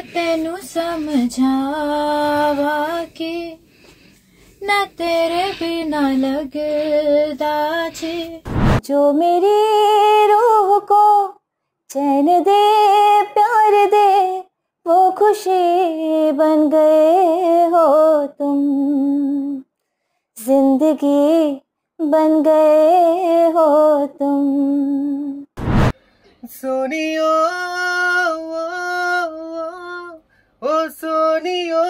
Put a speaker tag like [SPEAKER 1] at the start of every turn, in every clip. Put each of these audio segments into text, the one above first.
[SPEAKER 1] तेनू समझावा के ना तेरे बिना लगदा जे। जो मेरी रूह को चैन दे प्यार दे वो खुशी बन गए हो तुम, जिंदगी बन गए हो तुम।
[SPEAKER 2] सोनियो ओ सोनियो,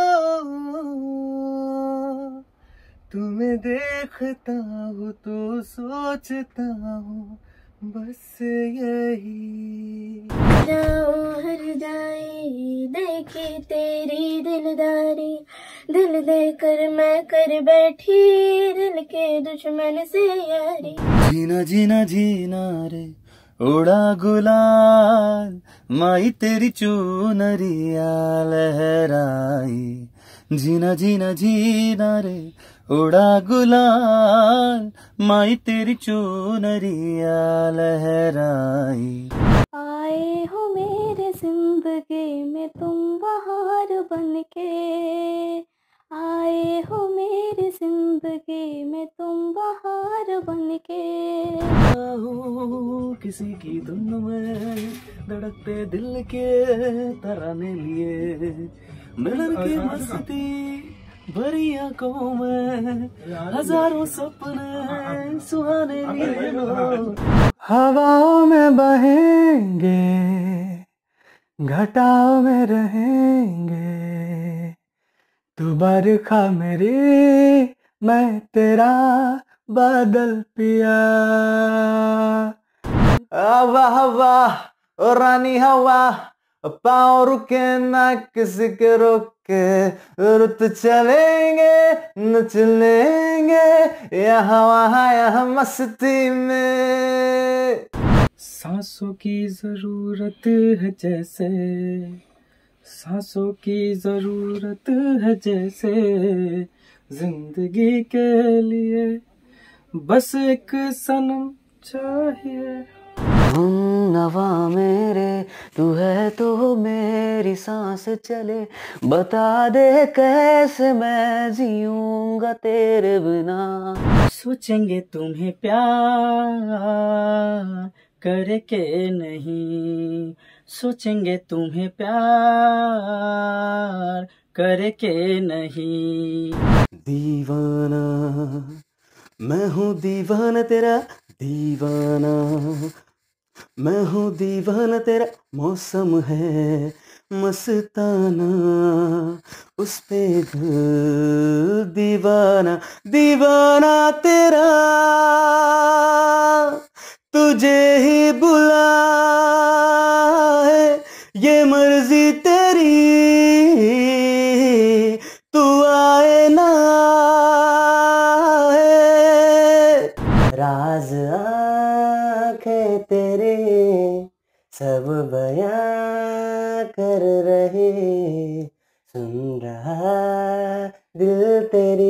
[SPEAKER 2] तुम्हें देखता हूँ तो सोचता हूँ बस यही।
[SPEAKER 1] हर जाए देखी तेरी दिलदारी, दिल देकर मैं कर बैठी दिल के दुश्मन से यारी।
[SPEAKER 2] जीना जीना जीना रे उड़ा गुलाल, माई तेरी चुनरिया लहराई। जीना जीना जीना रे उड़ा गुलाल, माई तेरी चुनरिया लहराई।
[SPEAKER 1] आए हो मेरे जिंदगी में तुम बहार बनके, आए हो मेरी जिंदगी में तुम बहार बनके।
[SPEAKER 2] किसी की धुन में धड़कते दिल के तराने लिए, मिलन की मस्ती भरी आंखों में हजारों सपने सुहाने लिए। हवाओं में बहेंगे घटाओं में रहेंगे, तू बरखा मेरी मैं तेरा बादल पिया। हवा हवा ओ रानी हवा, पाँव रुके ना किसी के रोके, रुत चलेंगे नच लेंगे यहाँ वहाँ यहाँ मस्ती में। सांसों की जरूरत है जैसे, सांसों की जरूरत है जैसे, जिंदगी के लिए बस एक सनम चाहिए। नवा मेरे तू है तो मेरी सांस चले, बता दे कैसे मैं जीऊंगा तेरे बिना। सोचेंगे तुम्हें प्यार करके नहीं, सोचेंगे तुम्हें प्यार करके नहीं। दीवाना मैं हूँ दीवाना तेरा दीवाना, मैं हूँ दीवाना तेरा, मौसम है मस्ताना उस पे दिल दीवाना, दीवाना तेरा तुझे ही बुलाए, ये मर्जी तेरी तू आए ना आए। राज आँखें तेरे सब बयां कर रहे, सुन रहा दिल तेरी